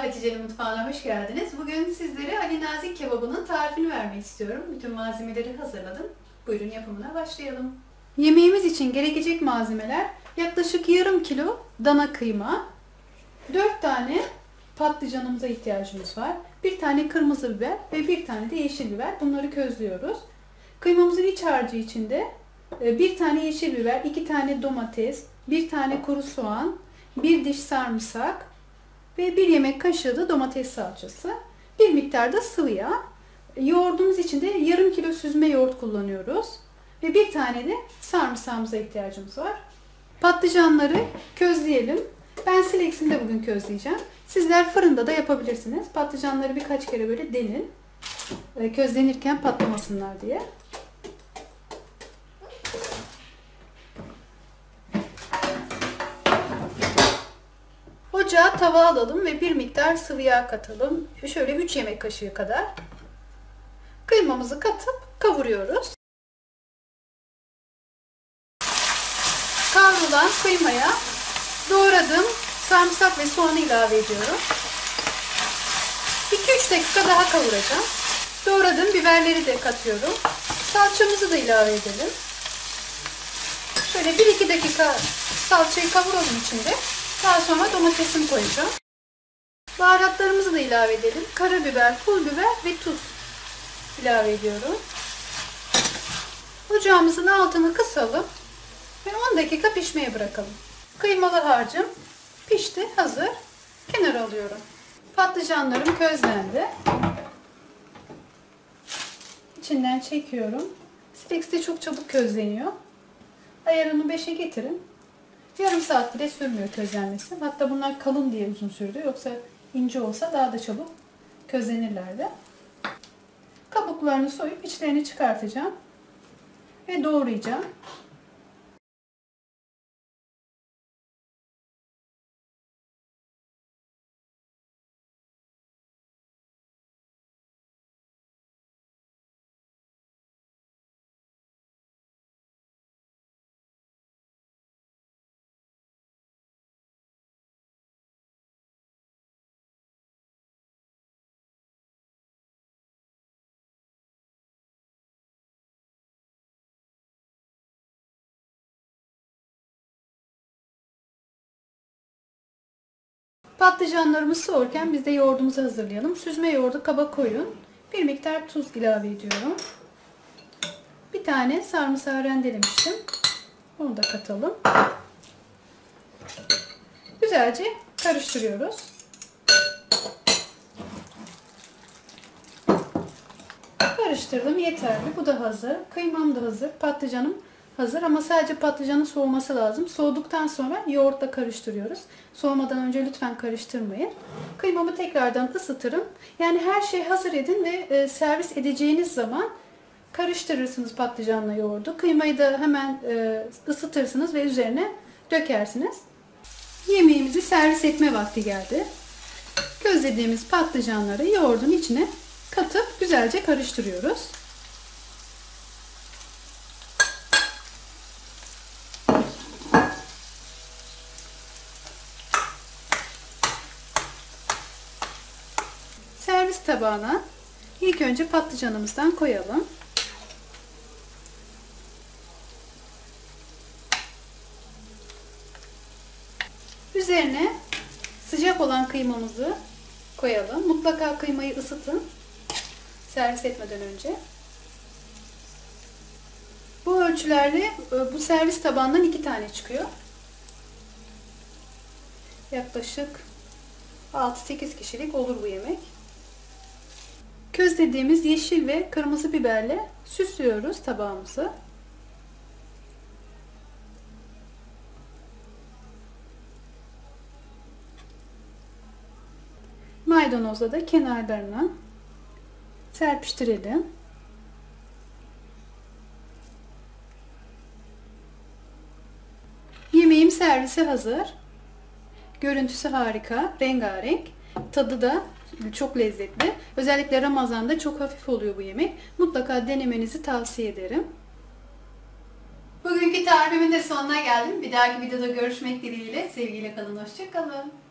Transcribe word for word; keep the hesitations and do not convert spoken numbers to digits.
Hatice'nin mutfağına hoş geldiniz. Bugün sizlere Ali Nazik kebabının tarifini vermek istiyorum. Bütün malzemeleri hazırladım. Buyurun yapımına başlayalım. Yemeğimiz için gerekecek malzemeler yaklaşık yarım kilo dana kıyma, dört tane patlıcanımıza ihtiyacımız var. Bir tane kırmızı biber ve bir tane de yeşil biber. Bunları közlüyoruz. Kıymamızın iç harcı içinde bir tane yeşil biber, iki tane domates, bir tane kuru soğan, bir diş sarımsak ve bir yemek kaşığı da domates salçası. Bir miktar da sıvı yağ. Yoğurdumuz için de yarım kilo süzme yoğurt kullanıyoruz. Ve bir tane de sarımsağımıza ihtiyacımız var. Patlıcanları közleyelim. Ben Silex'inde bugün közleyeceğim. Sizler fırında da yapabilirsiniz. Patlıcanları birkaç kere böyle delin. Közlenirken patlamasınlar diye. Ocağa tava alalım ve bir miktar sıvı yağ katalım. Şöyle üç yemek kaşığı kadar. Kıymamızı katıp kavuruyoruz. Kavrulan kıymaya doğradığım sarımsak ve soğanı ilave ediyorum. iki üç dakika daha kavuracağım. Doğradığım biberleri de katıyorum. Salçamızı da ilave edelim. Şöyle bir iki dakika salçayı kavuralım içinde. Daha sonra domatesimi koyacağım. Baharatlarımızı da ilave edelim. Karabiber, pul biber ve tuz ilave ediyorum. Ocağımızın altını kısalım ve on dakika pişmeye bırakalım. Kıymalı harcım pişti, hazır. Kenara alıyorum. Patlıcanlarım közlendi. İçinden çekiyorum. Silex'te çok çabuk közleniyor. Ayarını beşe getirin. Yarım saat bile sürmüyor közlenmesi. Hatta bunlar kalın diye uzun sürdü. Yoksa ince olsa daha da çabuk közlenirlerdi. Kabuklarını soyup içlerini çıkartacağım. Ve doğrayacağım. Patlıcanlarımız soğurken biz de yoğurdumuzu hazırlayalım. Süzme yoğurdu kaba koyun. Bir miktar tuz ilave ediyorum. Bir tane sarımsağı rendelemiştim. Onu da katalım. Güzelce karıştırıyoruz. Karıştırdım, yeterli. Bu da hazır. Kıymam da hazır. Patlıcanım hazır ama sadece patlıcanın soğuması lazım. Soğuduktan sonra yoğurtla karıştırıyoruz. Soğumadan önce lütfen karıştırmayın. Kıymamı tekrardan ısıtırım. Yani her şeyi hazır edin ve servis edeceğiniz zaman karıştırırsınız patlıcanla yoğurdu. Kıymayı da hemen ısıtırsınız ve üzerine dökersiniz. Yemeğimizi servis etme vakti geldi. Közlediğimiz patlıcanları yoğurdun içine katıp güzelce karıştırıyoruz. Servis tabağına ilk önce patlıcanımızdan koyalım. Üzerine sıcak olan kıymamızı koyalım. Mutlaka kıymayı ısıtın. Servis etmeden önce. Bu ölçülerle bu servis tabağından iki tane çıkıyor. Yaklaşık altı sekiz kişilik olur bu yemek. Közlediğimiz yeşil ve kırmızı biberle süslüyoruz tabağımızı. Maydanozla da kenarlarına serpiştirelim. Yemeğim servise hazır. Görüntüsü harika, rengarenk. Tadı da çok lezzetli. Özellikle Ramazan'da çok hafif oluyor bu yemek. Mutlaka denemenizi tavsiye ederim. Bugünkü tarifimin de sonuna geldim. Bir dahaki videoda görüşmek dileğiyle. Sevgiyle kalın, hoşça kalın.